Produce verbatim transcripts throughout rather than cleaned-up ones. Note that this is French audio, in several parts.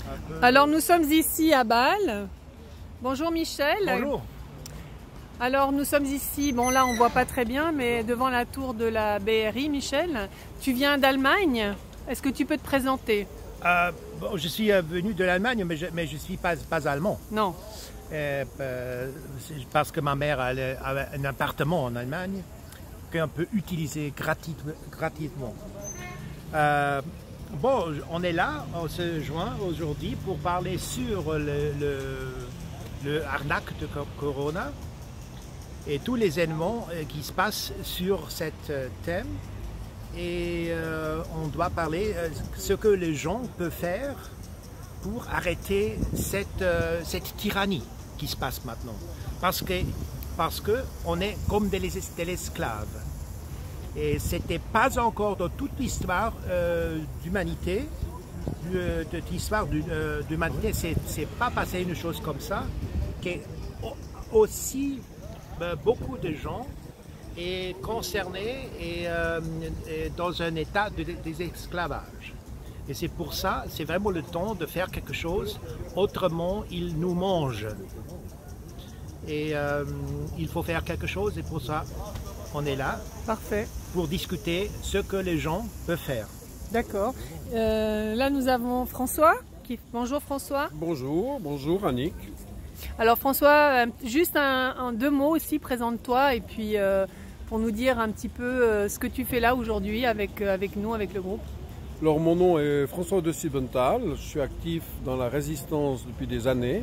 Alors nous sommes ici à Bâle. Bonjour Michel. Bonjour. Alors nous sommes ici, bon là on voit pas très bien, mais devant la tour de la B R I. Michel, tu viens d'Allemagne. Est-ce que tu peux te présenter? euh, bon, Je suis venu de l'Allemagne, mais je ne suis pas, pas allemand. Non. Euh, euh, parce que ma mère a, a un appartement en Allemagne qu'on peut utiliser gratis, gratuitement. Euh, bon, on est là, on se joint aujourd'hui pour parler sur le, le, le arnaque de Corona et tous les événements qui se passent sur cet thème. Et euh, on doit parler euh, ce que les gens peuvent faire pour arrêter cette, euh, cette tyrannie qui se passe maintenant. Parce que parce que on est comme des, des esclaves. Et c'était pas encore dans toute l'histoire euh, d'humanité, de, de l'histoire euh, d'humanité, c'est c'est pas passé une chose comme ça, que aussi ben, beaucoup de gens est concerné et, euh, et dans un état de désesclavage. Et c'est pour ça, c'est vraiment le temps de faire quelque chose, autrement ils nous mangent. Et euh, il faut faire quelque chose et pour ça, on est là. Parfait. Pour discuter ce que les gens peuvent faire. D'accord. Euh, là nous avons François. Qui... Bonjour François. Bonjour, bonjour Annick. Alors François, juste un, un, deux mots aussi, présente-toi et puis euh, pour nous dire un petit peu euh, ce que tu fais là aujourd'hui avec, euh, avec nous, avec le groupe. Alors mon nom est François de Siebenthal, je suis actif dans la résistance depuis des années.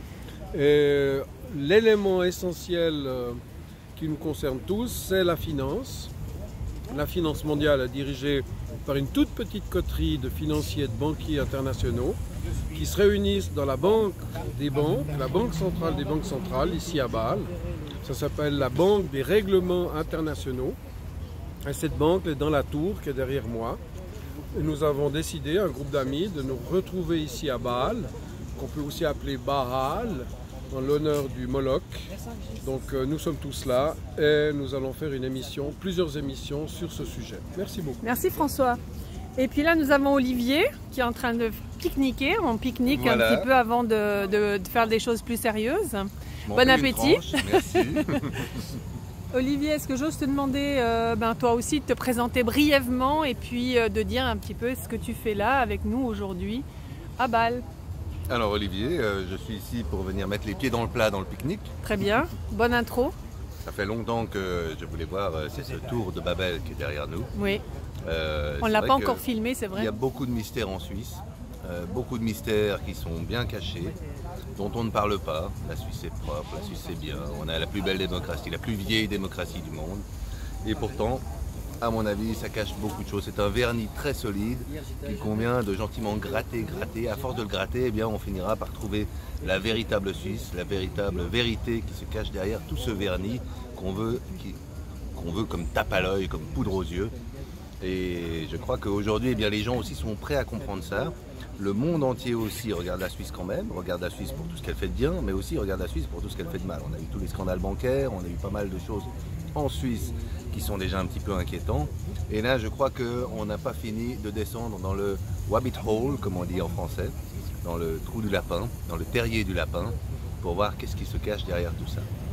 L'élément essentiel euh, qui nous concerne tous, c'est la finance. La finance mondiale est dirigée par une toute petite coterie de financiers et de banquiers internationaux qui se réunissent dans la banque des banques, la banque centrale des banques centrales, ici à Bâle. Ça s'appelle la banque des règlements internationaux. Et cette banque est dans la tour qui est derrière moi. Et nous avons décidé, un groupe d'amis, de nous retrouver ici à Bâle, qu'on peut aussi appeler Baal, en l'honneur du Moloch. Donc euh, nous sommes tous là et nous allons faire une émission, plusieurs émissions sur ce sujet. Merci beaucoup. Merci François. Et puis là nous avons Olivier qui est en train de pique-niquer. On pique-nique voilà. un petit peu avant de, de, de faire des choses plus sérieuses. Bon, bon appétit. Merci. Olivier, est-ce que j'ose te demander, euh, ben, toi aussi, de te présenter brièvement et puis euh, de dire un petit peu ce que tu fais là avec nous aujourd'hui à Bâle? Alors Olivier, euh, je suis ici pour venir mettre les pieds dans le plat dans le pique-nique. Très bien, bonne intro. Ça fait longtemps que je voulais voir, euh, c'est ce tour de Babel qui est derrière nous. Oui, euh, on ne l'a pas encore filmé, c'est vrai. Il y a beaucoup de mystères en Suisse, euh, beaucoup de mystères qui sont bien cachés, dont on ne parle pas. La Suisse est propre, la Suisse c'est bien, on a la plus belle démocratie, la plus vieille démocratie du monde. Et pourtant, à mon avis, ça cache beaucoup de choses. C'est un vernis très solide qu'il convient de gentiment gratter, gratter. À force de le gratter, eh bien, on finira par trouver la véritable Suisse, la véritable vérité qui se cache derrière tout ce vernis qu'on veut, qui, qu'on veut comme tape à l'œil, comme poudre aux yeux. Et je crois qu'aujourd'hui, eh bien, les gens aussi sont prêts à comprendre ça. Le monde entier aussi regarde la Suisse quand même, regarde la Suisse pour tout ce qu'elle fait de bien, mais aussi regarde la Suisse pour tout ce qu'elle fait de mal. On a eu tous les scandales bancaires, on a eu pas mal de choses en Suisse qui sont déjà un petit peu inquiétants. Et là, je crois qu'on n'a pas fini de descendre dans le rabbit hole, comme on dit en français, dans le trou du lapin, dans le terrier du lapin, pour voir qu'est-ce qui se cache derrière tout ça.